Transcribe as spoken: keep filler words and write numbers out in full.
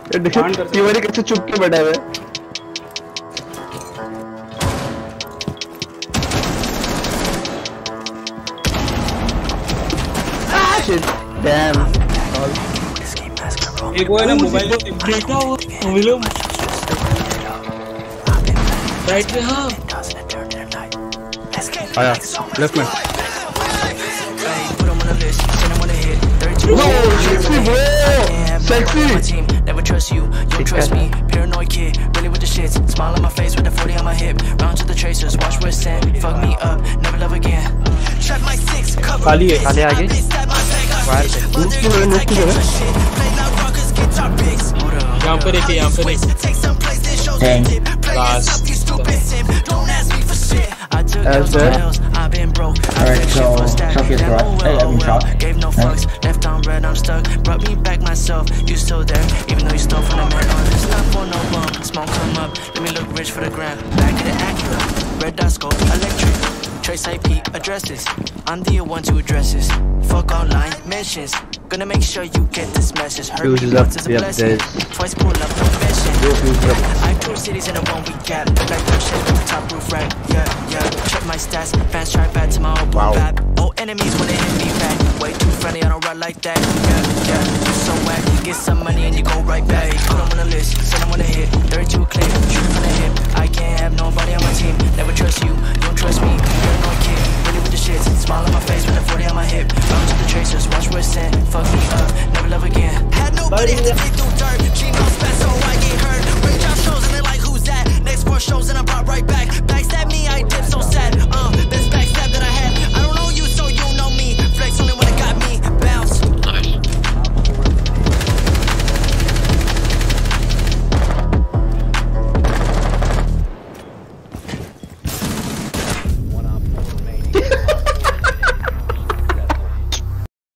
ये कैसे चुप के बैठा है Damn. एक वो है ना मोबाइल जो देखा वो मोबाइल राइट में हाँ आया लेफ्ट में sexy never trust you you don't trust me paranoid kid really with the shits smile on my face with the forty on my hip round to the tracers watch where it's sent fuck me up never love again trap my six cover खाली है खाली आगे wire पे लूट की लूट की जगह यहाँ पर एक यहाँ पर एक last As there. Alright, so Chuck is right. Hey, I mean Chuck. Gave no fucks, left on red, I'm stuck. Brought me back myself, you still there, even though you stole from the man. It's not for no bum, smoke come up, let me look rich for the gram. Back to the Acura, red dot scope, electric. Trace I P addresses, I'm the one to address this. Fuck online mentions, gonna make sure you get this message. Heard me once is a blessing, twice pull up confession. I tour cities in a one week gap, like that shit with the top roof rack. Yeah, yeah, check my stats, fans try back to my old boom bap. Old enemies when they hit me back, way too friendly, I don't run like that. Yeah, yeah, you so whack, get some money and you go right back. Put them on the list, send them on the hit, thirty-two clip, shoot from the hip. I can't have nobody on my team, never trust you, you don't trust me. Paranoid kid, really with the shits, smile on my face with the forty on my hip. Round to the tracers, watch where it's sent, fuck me up, never love again. Had nobody to take the